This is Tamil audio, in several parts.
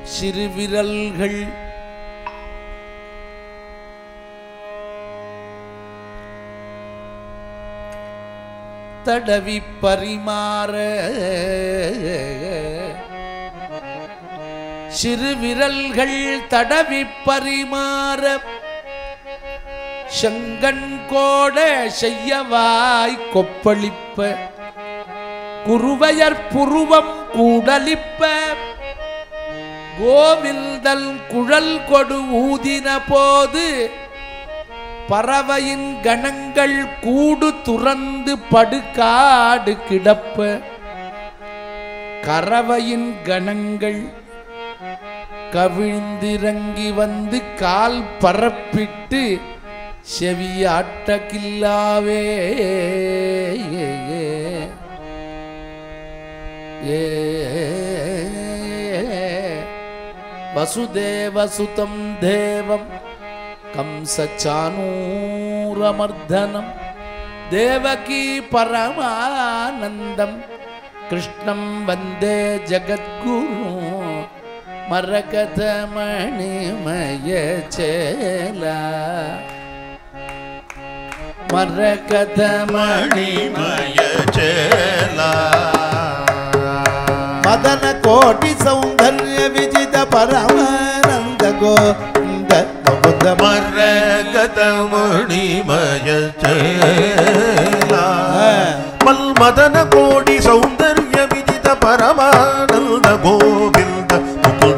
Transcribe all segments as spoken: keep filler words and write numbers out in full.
சிறுவிரல்கள் தடவி பரிமாற சிறுவிரல்கள் தடவி பரிமாற செங்கண் கோட செய்யவாய் கொப்பளிப்ப குருவையர் புருவம் கூடலிப்ப கோவில்தல் குழல் கொடு ஊதின போது பறவையின் கணங்கள் கூடு துறந்து படுகாடு கிடப்ப கறவையின் கணங்கள் கவிழ்ந்திறங்கி வந்து கால் பரப்பிட்டு செவியாட்ட கில்லாவே ஏ வசுதேவசுதம் தேவம் கம்சச்சானூரமர்தனம் தேவகி பரமானந்தம் கிருஷ்ணம் வந்தே ஜகத்குரு மரகதமணிமய சேலா மரகதமணிமய சேலா மதன கோட்டி சௌந்தர்ய விஜித பரமானந்த கோவிந்த முகுந்த மரகதமணிமய சேலா மல் மதன கோடி சௌந்தர்ய விஜித பரமானந்த கோவிந்த முகுந்த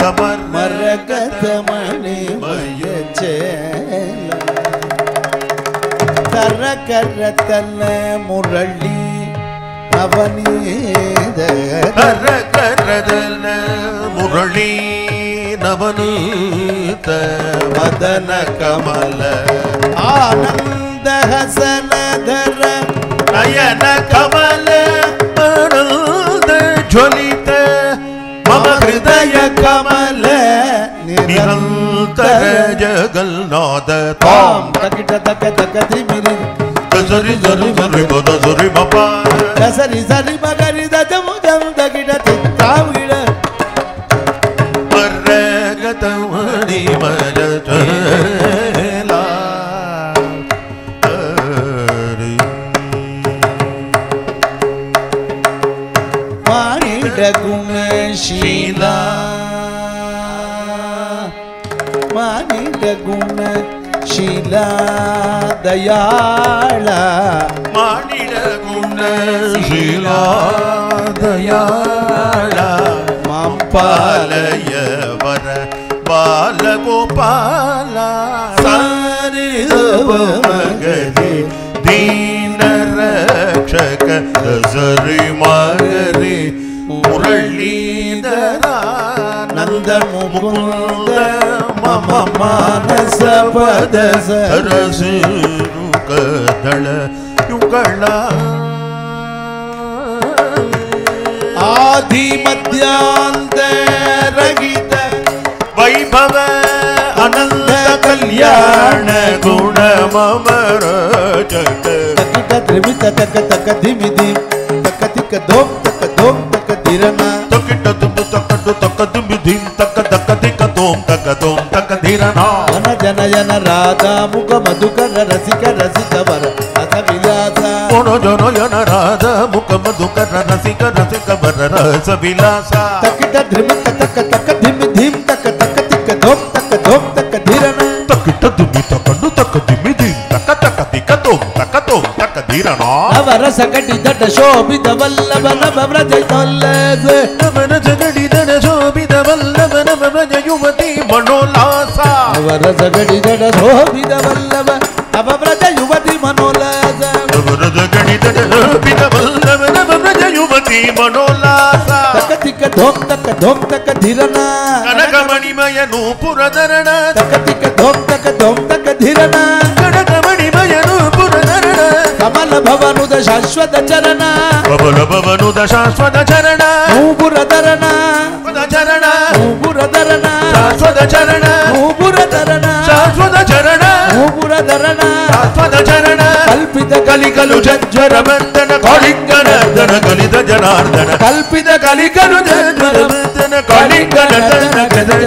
மரகதமணிமய சேலா கர கர தன்ன முரளி நவநீத கர கரதன முரளி நவநீத மதன கமல ஆனந்த ஹசனதர நயன கமல ஆனந்த ஜ்வலித மம ஹிருதய கமல நிரந்தர ஜகல்நாத தாம் தகிட தக தக திமிரி சரி சரி சரி பத சரி மபா சரி சரி மகரி தஜமு ஜம் தகிட தித்தாவிட மரகதமணி மஜேலா மானிட குணசீலா மானிட குணசீலா தயாளா மானிட குணசீலா தயாளா மாம்பாலய வர பாலகோபாலா சாரி மகரி தீன ரக்ஷக சரி மகரி முரளீதரா நந்த முகுந்த மம மானச பத சரசிருகதள யுகளா ஆதி மத்யாந்த ரகித வைபவ அனந்த கல்யாண குணமர ஜட தகிட திரிமித தக தக திமி திம் தக திக்க தோம் தக தோம் தக திரனா தகிட தும்பு தக்கடு தக்க தும்பி திம் தக்க தக்க திக்க தோம் தக்க தோம் தக்க திரனா ஜன ஜனயன ராதா முக மதுகர ரசிக ரசிக வர ரச விலாச கோண ஜனயன ராதா முக மதுகர ரசிக ரசிக வர ரச விலாச தகிட திரிமித தக தக திமி திம் தக தக திக்க தோம் தக தோம் தக திரனா தகிட தும்பி தக்கடு தக்க தும்பி திம் தக்க தக்க திக்க தோம் தக்க தோம் தக்க திரனா நவரச கடிதட ಶೋಭಿತ ವಲ್ಲಭ ನವ ವ್ರಜ ತೊಲ್ಲಸ ನವನ ಜಗಡಿದನ ಶೋಭಿತ ವಲ್ಲಭ ನವ ವ್ರಜ ಯುವತಿ ಮನೋಲ್ಲಾಸ ನವರಸ ಗಡಿದಡ ಶೋಭಿತ ವಲ್ಲಭ ನವ ವ್ರಜ ಯುವತಿ ಮನೋಲ್ಲಾಸ ನವನ ಜಗಡಿದನ ಶೋಭಿತ ವಲ್ಲಭ ನವ ವ್ರಜ ಯುವತಿ ಮನೋಲ್ಲಾಸ ತಕ ತಿಕ್ಕ ಧೋಮ್ ತಕ ಧೋಮ್ ತಕ ಧಿರನ ಕನಕಮಣಿಮಯ ನೂಪುರಧರಣ ತಕ ತಿಕ್ಕ ಧೋಮ್ ತಕ ಧೋಮ್ ತಕ ಧಿರನ ಕನಕಮಣಿಮಯ ನೂಪುರಧರಣ ಕಮಲ ಭವನುದ ಶಾಶ್ವತ ಚರಣ ಕಮಲ ಭವನುದ ಶಾಶ್ವತ ಚರಣ ನೂಪುರ ಧರಣ ಚರಣ ನೂಪುರ ಧರಣ ಶಾಶ್ವತ ಚರಣ ನೂಪುರ ಧರಣ ಶಾಶ್ವತ ಚರಣ ನೂಪುರ ಧರಣ ಶಾಶ್ವತ ಚರಣ ಕಲ್ಪಿತ ಕಲಿಕಲು ಜಜ್ವರ ಬಂಧನ ಕಾಳಿಂಗನರ್ದನ ಕಲಿತ ಜನಾರ್ದನ ಕಲ್ಪಿತ ಕಲಿಕಲು ಜಜ್ವರ ಬಂಧನ ಕಾಳಿಂಗನರ್ದನ ಕಲಿತ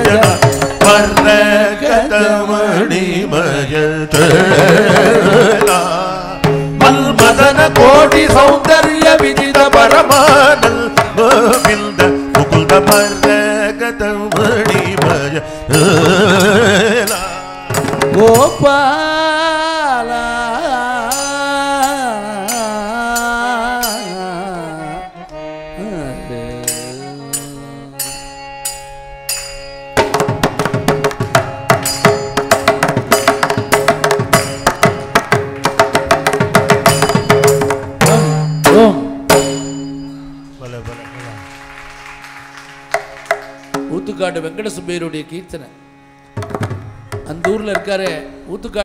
ஊத்துக்காடு வெங்கட சுப்பையருடைய கீர்த்தனை. அந்த ஊரில் இருக்காரு ஊத்துக்காடு